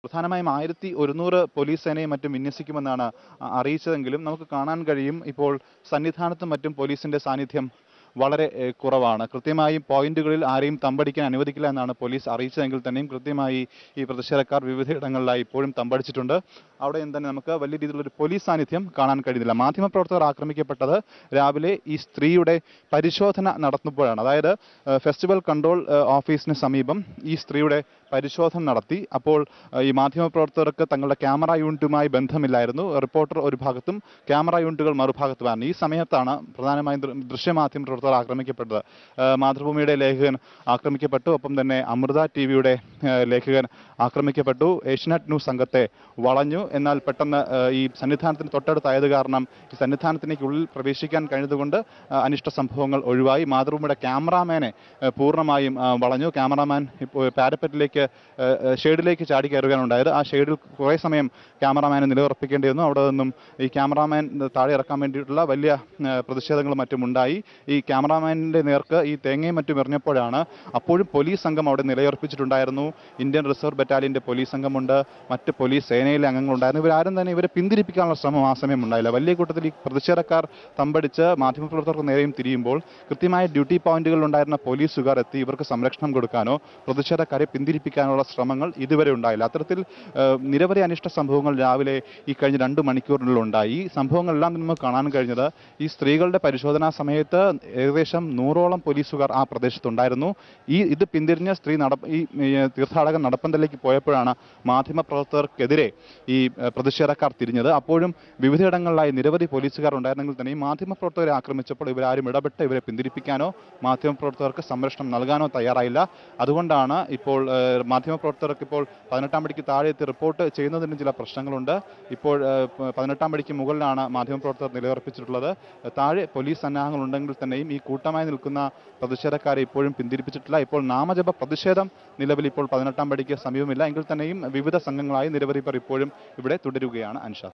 പ്രധാനമായും 1100 പോലീസ് സേനയും മറ്റും വിന്യസിക്കുമെന്നാണ് അറിയിച്ചതെങ്കിലും നമുക്ക് കാണാൻ കഴിയും ഇപ്പോൾ സന്നിധാനത്തും മറ്റും പോലീസിന്റെ സാന്നിധ്യം വളരെ കുറവാണ്. കൃത്യമായും പോയിന്റുകളിൽ ആരെയും തമ്പടിക്കാൻ അനുവദിക്കില്ല എന്നാണ് പോലീസ് അറിയിച്ചതെങ്കിൽ തന്നെയും കൃത്യമായി ഈ പ്രതിഷേധക്കാർ വിവിധയിടങ്ങളിലായി ഇപ്പോഴും തമ്പടിച്ചിട്ടുണ്ട്. അവിടെയും തന്നെ നമുക്ക് വലിയ രീതിയിലുള്ള പോലീസ് സാന്നിധ്യം കാണാൻ കഴിയുന്നില്ല. മാധ്യമപ്രവർത്തകർ ആക്രമിക്കപ്പെട്ടത് രാവിലെ ഈ സ്ത്രീയുടെ പരിശോധന നടത്തുമ്പോഴാണ്. അതായത് ഫെസ്റ്റിവൽ കൺട്രോൾ ഓഫീസിന് സമീപം ഈ സ്ത്രീയുടെ പരിശോധന നടത്തി. അപ്പോൾ ഈ മാധ്യമപ്രവർത്തകർക്ക് തങ്ങളുടെ ക്യാമറ യൂണിറ്റുമായി ബന്ധമില്ലായിരുന്നു. റിപ്പോർട്ടർ ഒരു ഭാഗത്തും ക്യാമറ യൂണിറ്റുകൾ മറുഭാഗത്തുമാണ്. ഈ സമയത്താണ് പ്രധാനമായും ദൃശ്യമാധ്യമ പ്രവർത്തകർ ആക്രമിക്കപ്പെട്ടത്. മാതൃഭൂമിയുടെ ലേഖകൻ ആക്രമിക്കപ്പെട്ടു. ഒപ്പം തന്നെ അമൃത ടിവിയുടെ ലേഖകൻ ആക്രമിക്കപ്പെട്ടു. ഏഷ്യനെറ്റ് ന്യൂസ് സംഘത്തെ വളഞ്ഞു. എന്നാൽ പെട്ടെന്ന് ഈ സന്നിധാനത്തിന് തൊട്ടടുത്തായത് കാരണം ഈ സന്നിധാനത്തിനുള്ളിൽ പ്രവേശിക്കാൻ കഴിഞ്ഞതുകൊണ്ട് അനിഷ്ട സംഭവങ്ങൾ ഒഴിവായി. മാതൃഭൂമിയുടെ ക്യാമറാമാനെ പൂർണ്ണമായും വളഞ്ഞു. ക്യാമറാമാൻ പാരപ്പറ്റിലേക്ക് ഷെയ്ഡിലേക്ക് ചാടി കയറുകയാണുണ്ടായത്. ആ ഷെയ്ഡിൽ കുറേ സമയം ക്യാമറാമാനെ നിലയുറപ്പിക്കേണ്ടി വന്നു. അവിടെ നിന്നും ഈ ക്യാമറാമാൻ താഴെ ഇറക്കാൻ വേണ്ടിയിട്ടുള്ള വലിയ പ്രതിഷേധങ്ങളും മറ്റും ഉണ്ടായി. ഈ ക്യാമറാമാനിന്റെ നേർക്ക് ഈ തേങ്ങയും മറ്റും എറിഞ്ഞപ്പോഴാണ് അപ്പോഴും പോലീസ് സംഘം അവിടെ നിലയുറപ്പിച്ചിട്ടുണ്ടായിരുന്നു. ഇന്ത്യൻ റിസർവ് ബറ്റാലിയന്റെ പോലീസ് സംഘമുണ്ട്, മറ്റ് പോലീസ് സേനയിലെ അംഗങ്ങളുണ്ടായിരുന്നു. ഇവരാരും തന്നെ ഇവരെ പിന്തിരിപ്പിക്കാനുള്ള ശ്രമം ആ സമയം ഉണ്ടായില്ല. വലിയ കൂട്ടത്തിൽ ഈ പ്രതിഷേധക്കാർ തമ്പടിച്ച് മാധ്യമപ്രവർത്തകർക്ക് നേരെയും തിരിയുമ്പോൾ കൃത്യമായ ഡ്യൂട്ടി പോയിന്റുകളിൽ ഉണ്ടായിരുന്ന പോലീസുകാർ എത്തി ഇവർക്ക് സംരക്ഷണം കൊടുക്കാനോ പ്രതിഷേധക്കാരെ പിന്തിരിപ്പിക്കാനുള്ള ശ്രമങ്ങൾ ഇതുവരെ ഉണ്ടായില്ല. അത്തരത്തിൽ നിരവധി അനിഷ്ട സംഭവങ്ങൾ രാവിലെ ഈ കഴിഞ്ഞ 2 മണിക്കൂറിനുള്ളിൽ ഉണ്ടായി. ഈ സംഭവങ്ങളെല്ലാം നമുക്ക് കാണാൻ കഴിഞ്ഞത് ഈ സ്ത്രീകളുടെ പരിശോധനാ സമയത്ത് ഏകദേശം 100ഓളം പോലീസുകാർ ആ പ്രദേശത്തുണ്ടായിരുന്നു. ഇത് പിന്തിരിഞ്ഞ സ്ത്രീ ഈ തീർത്ഥാടകൻ നടപ്പന്തലിലേക്ക് പോയപ്പോഴാണ് മാധ്യമപ്രവർത്തകർക്കെതിരെ ഈ പ്രതിഷേധക്കാർ തിരിഞ്ഞത്. അപ്പോഴും വിവിധയിടങ്ങളിലായി നിരവധി പോലീസുകാർ ഉണ്ടായിരുന്നെങ്കിൽ തന്നെ ഈ മാധ്യമപ്രവർത്തകരെ ആക്രമിച്ചപ്പോൾ ഇവരാരും ഇടപെട്ട് ഇവരെ പിന്തിരിപ്പിക്കാനോ മാധ്യമപ്രവർത്തകർക്ക് സംരക്ഷണം നൽകാനോ തയ്യാറായില്ല. അതുകൊണ്ടാണ് ഇപ്പോൾ മാധ്യമപ്രവർത്തകർക്ക് ഇപ്പോൾ 18-ാം പടിക്ക് താഴെ എത്തി റിപ്പോർട്ട് ചെയ്യുന്നതിന് ചില പ്രശ്നങ്ങളുണ്ട്. ഇപ്പോൾ 18-ാം പടിക്ക് മുകളിലാണ് മാധ്യമപ്രവർത്തകർ നിലയുറപ്പിച്ചിട്ടുള്ളത്. താഴെ പോലീസ് സന്നാഹങ്ങൾ ഉണ്ടെങ്കിൽ തന്നെയും ഈ കൂട്ടമായി നിൽക്കുന്ന പ്രതിഷേധക്കാരെ ഇപ്പോഴും പിന്തിരിപ്പിച്ചിട്ടില്ല. ഇപ്പോൾ നാമജപ പ്രതിഷേധം നിലവിൽ ഇപ്പോൾ 18-ാം പടിക്ക് സമീപമില്ല എങ്കിൽ തന്നെയും വിവിധ സംഘങ്ങളായി നിരവധി പേർ ഇപ്പോഴും ഇവിടെ തുടരുകയാണ്. അൻഷ.